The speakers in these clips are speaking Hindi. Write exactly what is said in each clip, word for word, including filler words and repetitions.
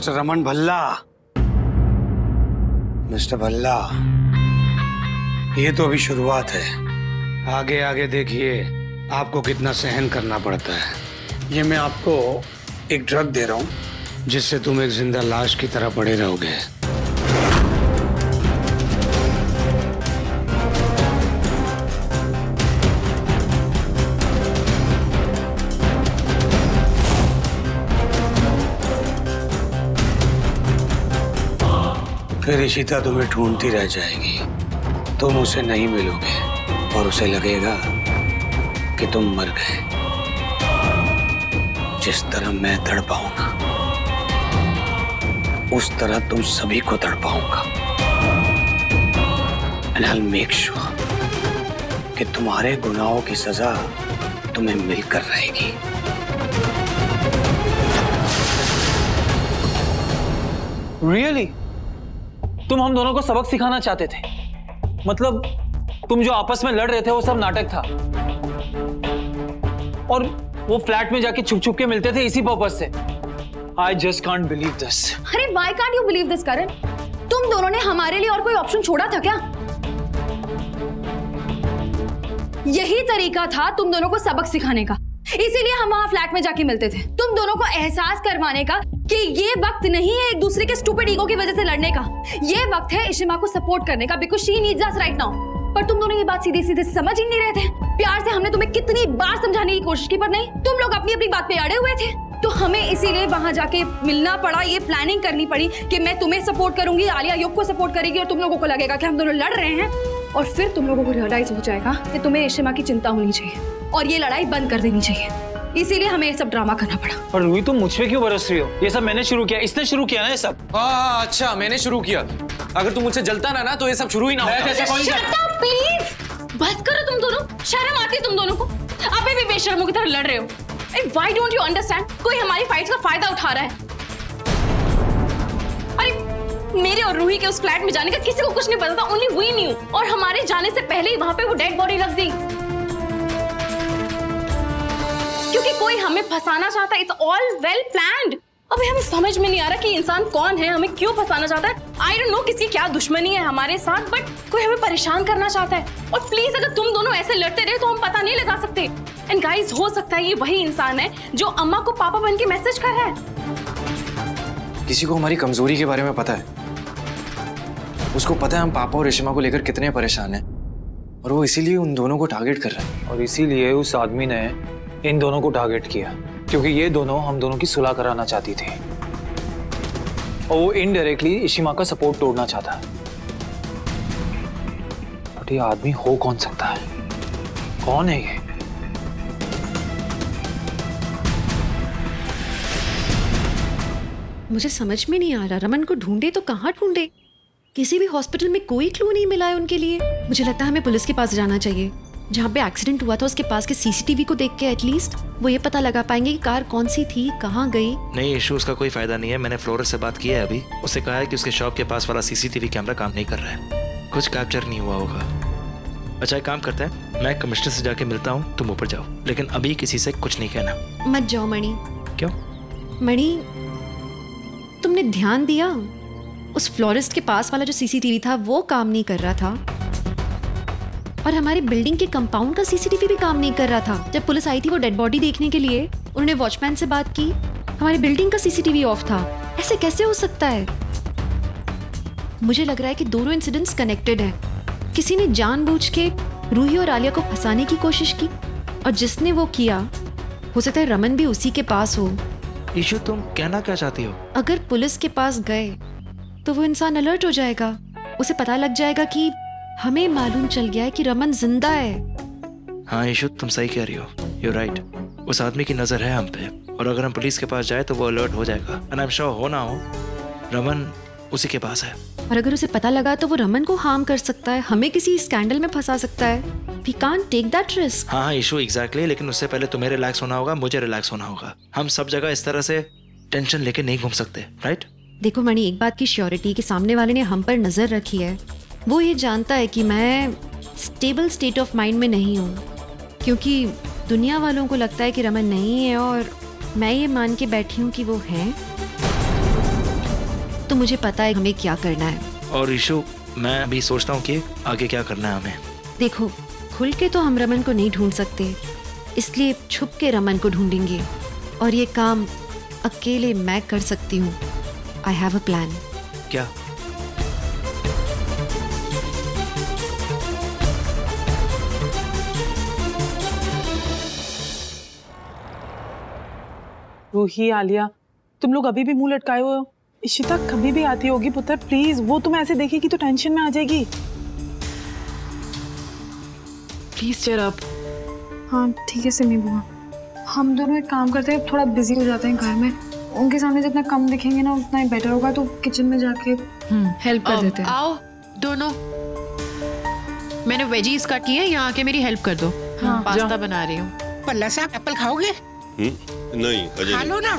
मिस्टर रमन भल्ला, मिस्टर भल्ला, ये तो अभी शुरुआत है। आगे आगे देखिए आपको कितना सहन करना पड़ता है। ये मैं आपको एक ड्रग दे रहा हूं जिससे तुम एक जिंदा लाश की तरह पड़े रहोगे। फिर इशिता तुम्हें ढूंढती रह जाएगी, तुम उसे नहीं मिलोगे और उसे लगेगा कि तुम मर गए। जिस तरह मैं तड़पाऊंगा उस तरह तुम सभी को तड़पाऊंगा। And I'll make sure कि तुम्हारे गुनाहों की सजा तुम्हें मिलकर रहेगी। Really? तुम हम दोनों को सबक सिखाना चाहते थे? मतलब तुम जो आपस में लड़ रहे थे वो सब नाटक था और वो फ्लैट में जाके छुप छुप के मिलते थे इसी पर्पस से। I just can't believe this. अरे why can't you believe this, करण? तुम दोनों ने हमारे लिए और कोई ऑप्शन छोड़ा था क्या? यही तरीका था तुम दोनों को सबक सिखाने का, इसीलिए हम वहां फ्लैट में जाके मिलते थे, तुम दोनों को एहसास करवाने का कि ये वक्त नहीं है एक दूसरे के स्टूपिड ईगो की वजह से लड़ने का। ये वक्त है इशिमा को सपोर्ट करने का, because she needs us right now. पर तुम दोनों ये बात सीधे सीधे समझ ही नहीं रहे थे। प्यार से हमने तुम्हें कितनी बार समझाने की कोशिश की, पर नहीं, तुम लोग अपनी अपनी बात पे अड़े हुए थे। तो हमें इसीलिए वहां जाके मिलना पड़ा, ये प्लानिंग करनी पड़ी कि मैं तुम्हें सपोर्ट करूंगी, आलिया योग को सपोर्ट करेगी और तुम लोगों को लगेगा कि हम दोनों लड़ रहे हैं और फिर तुम लोगों को रियलाइज हो जाएगा कि तुम्हें इशिमा की चिंता होनी चाहिए और ये लड़ाई बंद कर देनी चाहिए। इसीलिए हमें ये सब ड्रामा करना पड़ा। और रूही तुम मुझ पे क्यों बरस रही हो? ये सब मैंने शुरू किया, इसने शुरू किया ना ये सब। हाँ अच्छा मैंने शुरू किया। अगर तुम मुझसे जलता ना ना तो ये सब शुरू ही ना होता। प्लीज बस करो तुम दोनों, शर्म आती है तुम दोनों को? अभी भी बेशर्मों की तरह लड़ रहे हो। Why don't you understand? कोई हमारी फाइट्स का फायदा उठा रहा है। अरे मेरे और रूही के उस फ्लैट में जाने का किसी को कुछ नहीं पता था, ओनली वी न्यू। और हमारे जाने से पहले ही वहां पे वो डेड बॉडी रख दी क्योंकि कोई हमें फंसाना चाहता है। It's all well planned. अभी हमें समझ में नहीं आ रहा कि इंसान कौन है, हमें क्यों फंसाना चाहता है। आई डोंट नो किसकी क्या दुश्मनी है हमारे साथ, बट कोई हमें परेशान करना चाहता है। और प्लीज अगर तुम दोनों ऐसे लड़ते रहे तो हम पता नहीं लगा सकते। एंड गाइस, हो सकता है ये वही इंसान है जो अम्मा को पापा बन के मैसेज कर रहा है। किसी को हमारी कमजोरी के बारे में पता है, उसको पता है हम पापा और इशिमा को लेकर कितने परेशान हैं और वो इसीलिए उन दोनों को टारगेट कर रहा है। और इसीलिए उस आदमी ने इन दोनों को टारगेट किया क्योंकि ये दोनों हम दोनों की सुलह कराना चाहती थी और वो इनडायरेक्टली इशिमा का सपोर्ट तोड़ना चाहता है। बट ये आदमी हो कौन सकता है? कौन है ये? मुझे समझ में नहीं आ रहा, रमन को ढूंढे तो कहाँ ढूंढे? किसी भी हॉस्पिटल में कोई क्लू नहीं मिला है उनके लिए। मुझे लगता है हमें पुलिस के पास जाना चाहिए। जहाँ पे एक्सीडेंट हुआ था उसके पास के सीसीटीवी को देख के एटलीस्ट वो ये पता लगा पाएंगे कि कार कौन सी थी, कहाँ गई। नहीं इशू, उसका कोई फायदा नहीं है। मैंने फ्लोरेंस से बात की है अभी। उससे कहा है कि उसके शॉप के पास वाला सीसीटीवी कैमरा काम नहीं कर रहा है, कुछ कैप्चर नहीं हुआ होगा। अच्छा एक काम करते हैं, मैं कमिश्नर से जाके मिलता हूँ, तुम ऊपर जाओ, लेकिन अभी किसी से कुछ नहीं कहना। मत जाओ मणि। क्यों? मणि, तुमने ध्यान दिया उस फ्लोरिस्ट के पास वाला जो सीसीटीवी था वो काम नहीं कर रहा था और हमारी बिल्डिंग के कंपाउंड का सीसीटीवी भी काम नहीं कर रहा था। जब पुलिस आई थी वो डेड बॉडी देखने के लिए, उन्होंने वॉचमैन से बात की, हमारी बिल्डिंग का सीसीटीवी ऑफ था। ऐसे कैसे हो सकता है? मुझे लग रहा है कि दोनों इंसिडेंट्स कनेक्टेड हैं। किसी ने जानबूझ के रूही और आलिया को फंसाने की कोशिश की और जिसने वो किया हो सकता है रमन भी उसी के पास हो। ईशु तुम कहना क्या चाहती हो? अगर पुलिस के पास गए तो वो इंसान अलर्ट हो जाएगा, उसे पता लग जाएगा कि हमें मालूम चल गया है कि रमन जिंदा है। हाँ ईशु तुम सही कह रही हो, यू राइट। उस आदमी की नजर है हम पे और अगर हम पुलिस के पास जाए तो वो अलर्ट हो जाएगा। एंड आई एम श्योर हो ना हो रमन उसी के पास है। और अगर उसे पता लगा तो वो रमन को हार्म कर सकता है, हमें किसी स्कैंडल में फंसा सकता है। We can't take that risk. हाँ हाँ ईशु एग्जैक्टली, लेकिन उससे पहले तुम्हें रिलैक्स होना होगा, मुझे रिलैक्स होना होगा। हम सब जगह इस तरह से टेंशन लेके नहीं घूम सकते, राइट? देखो मणि, एक बात की श्योरिटी कि सामने वाले ने हम पर नजर रखी है, वो ये जानता है कि मैं स्टेबल स्टेट ऑफ माइंड में नहीं हूँ, क्योंकि दुनिया वालों को लगता है कि रमन नहीं है और मैं ये मान के बैठी हूँ कि वो है। तो मुझे पता है हमें क्या करना है। और ईशु, मैं अभी सोचता हूँ कि आगे क्या करना है हमें। देखो, खुल के तो हम रमन को नहीं ढूंढ सकते, इसलिए छुप के रमन को ढूंढेंगे। और ये काम अकेले मैं कर सकती हूँ। I have a plan. क्या? रूही, आलिया, तुम लोग अभी भी मुंह लटकाए हुए हो। इशिता कभी भी आती होगी पुत्र, प्लीज। वो तुम ऐसे देखेगी तो टेंशन में आ जाएगी। Please cheer up. हाँ ठीक है सिमी बुआ, हम दोनों एक काम करते हैं, थोड़ा बिजी हो जाते हैं घर में। उनके सामने जितना कम दिखेंगे ना उतना ही बेटर होगा। तो किचन में जाके हेल्प कर देते हैं। आओ दोनों, मैंने वेजीज काट की है, यहाँ आके मेरी हेल्प कर दो। हाँ, पास्ता बना रही हूँ। पल्ला साहब एप्पल खाओगे? नहीं अजय खा लो ना।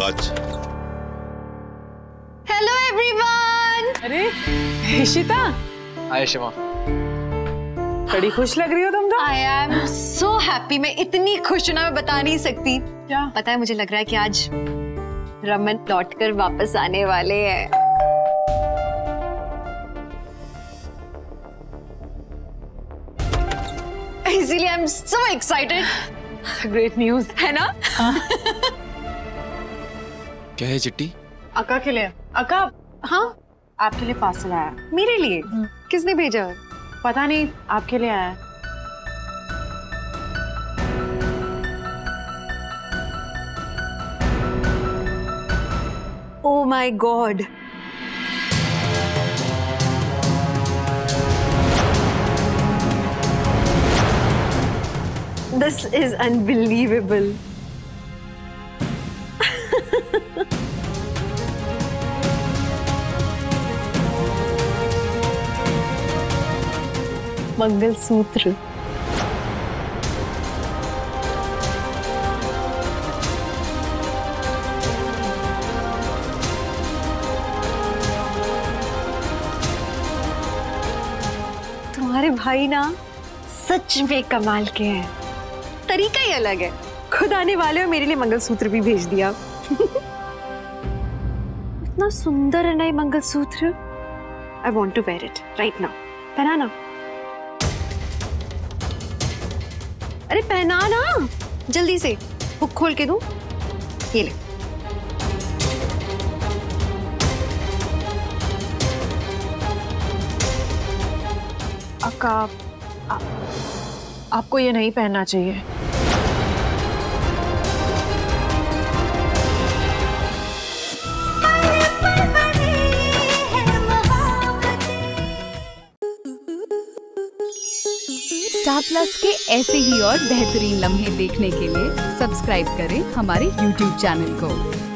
Hello everyone. अरे इशिता, हाय शिमा। बड़ी खुश लग रही हो तुम तो। I am so happy. मैं इतनी खुश हूं ना, मैं बता नहीं सकती। क्या? पता है, मुझे लग रहा है कि आज रमन लौट कर वापस आने वाले हैं। इसीलिए I am so excited. Great news है ना? क्या है चिट्टी? अक्का के लिए। अक्का, हाँ, आपके लिए पार्सल आया। मेरे लिए? किसने भेजा? पता नहीं, आपके लिए आया। Oh my God. This is unbelievable. Mangalsutra. तुम्हारे भाई ना सच में कमाल के हैं। तरीका ही अलग है। खुद आने वाले हो, मेरे लिए मंगलसूत्र भी भेज दिया। इतना सुंदर है ना ये mangalsutra. I want to wear it right now. पहना ना। अरे पहना ना जल्दी से। हुक खोल के दूं? ये ले। अक्का, आ, आपको ये नहीं पहनना चाहिए। स्टार प्लस के ऐसे ही और बेहतरीन लम्हे देखने के लिए सब्सक्राइब करें हमारे यूट्यूब चैनल को।